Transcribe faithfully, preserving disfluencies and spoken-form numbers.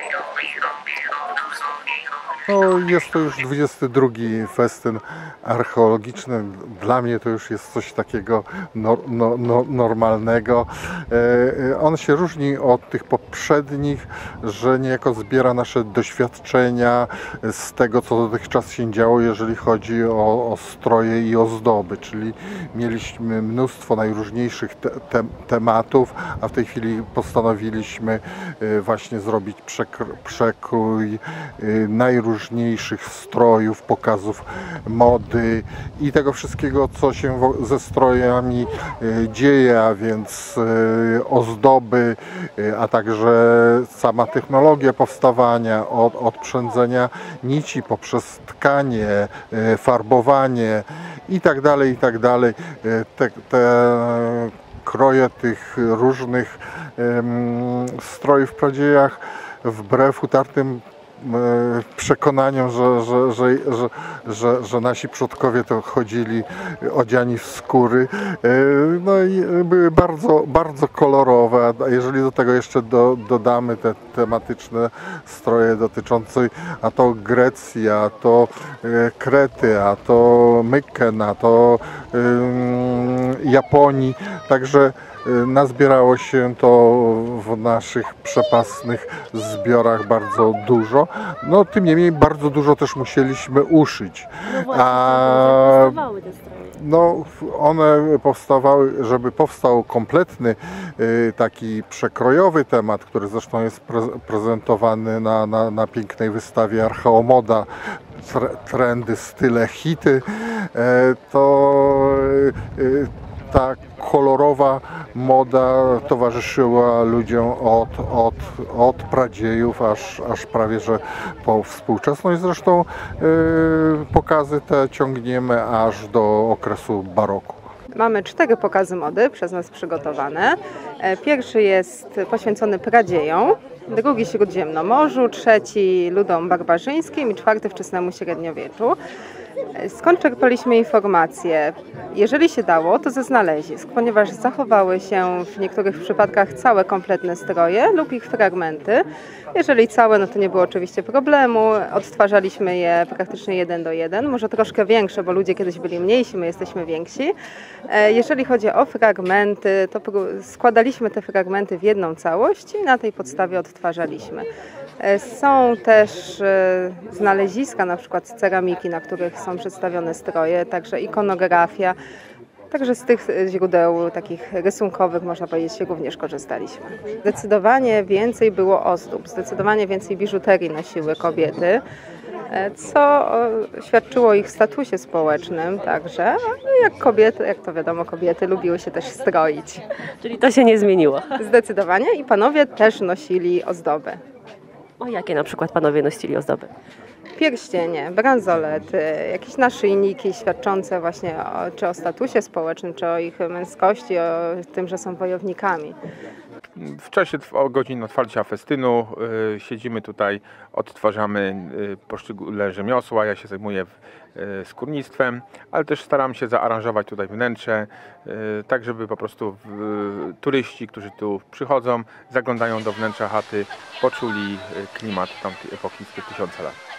No, jest to już dwudziesty drugi festyn archeologiczny. Dla mnie to już jest coś takiego no, no, no, normalnego. E, on się różni od tych poprzednich, że niejako zbiera nasze doświadczenia z tego, co dotychczas się działo, jeżeli chodzi o, o stroje i ozdoby. Czyli mieliśmy mnóstwo najróżniejszych te, te, tematów, a w tej chwili postanowiliśmy właśnie zrobić przekr przekrój najróżniejszych różniejszych strojów, pokazów mody i tego wszystkiego, co się ze strojami dzieje, a więc ozdoby, a także sama technologia powstawania, od, od przędzenia nici poprzez tkanie, farbowanie i tak dalej, i tak dalej. Te, te kroje tych różnych um, strojów w pradziejach wbrew utartym przekonaniom, że, że, że, że, że, że nasi przodkowie to chodzili odziani w skóry, no i były bardzo, bardzo kolorowe, a jeżeli do tego jeszcze do, dodamy te tematyczne stroje dotyczące a to Grecji, a to Krety, a to Myken, a to um, Japonii, także nazbierało się to w naszych przepasnych zbiorach bardzo dużo. No tym niemniej bardzo dużo też musieliśmy uszyć. No właśnie, A, powstawały te stroje. no one powstawały, żeby powstał kompletny taki przekrojowy temat, który zresztą jest prezentowany na, na, na pięknej wystawie Archeomoda, trendy, style, hity, to ta kolorowa moda towarzyszyła ludziom od, od, od pradziejów aż, aż prawie że po współczesność. Zresztą yy, pokazy te ciągniemy aż do okresu baroku. Mamy cztery pokazy mody przez nas przygotowane. Pierwszy jest poświęcony pradziejom, drugi Śródziemnomorzu, trzeci ludom barbarzyńskim i czwarty wczesnemu średniowieczu. Skąd czerpaliśmy informacje? Jeżeli się dało, to ze znalezisk, ponieważ zachowały się w niektórych przypadkach całe kompletne stroje lub ich fragmenty. Jeżeli całe, no to nie było oczywiście problemu. Odtwarzaliśmy je praktycznie jeden do jeden, może troszkę większe, bo ludzie kiedyś byli mniejsi, my jesteśmy więksi. Jeżeli chodzi o fragmenty, to składaliśmy te fragmenty w jedną całość i na tej podstawie odtwarzaliśmy. Są też znaleziska, na przykład z ceramiki, na których są przedstawione stroje, także ikonografia. Także z tych źródeł takich rysunkowych, można powiedzieć, również korzystaliśmy. Zdecydowanie więcej było ozdób, zdecydowanie więcej biżuterii nosiły kobiety, co świadczyło o ich statusie społecznym także. Jak kobiety, jak to wiadomo, kobiety lubiły się też stroić. Czyli to się nie zmieniło. Zdecydowanie i panowie też nosili ozdoby. O jakie na przykład panowie nosili ozdoby? Pierścienie, bransolety, jakieś naszyjniki świadczące właśnie o, czy o statusie społecznym, czy o ich męskości, o tym, że są wojownikami. W czasie godzin otwarcia festynu y, siedzimy tutaj, odtwarzamy y, poszczególne rzemiosła. Ja się zajmuję y, skórnictwem, ale też staram się zaaranżować tutaj wnętrze, y, tak żeby po prostu y, turyści, którzy tu przychodzą, zaglądają do wnętrza chaty, poczuli y, klimat tamtej epoki sprzed tysiąca lat.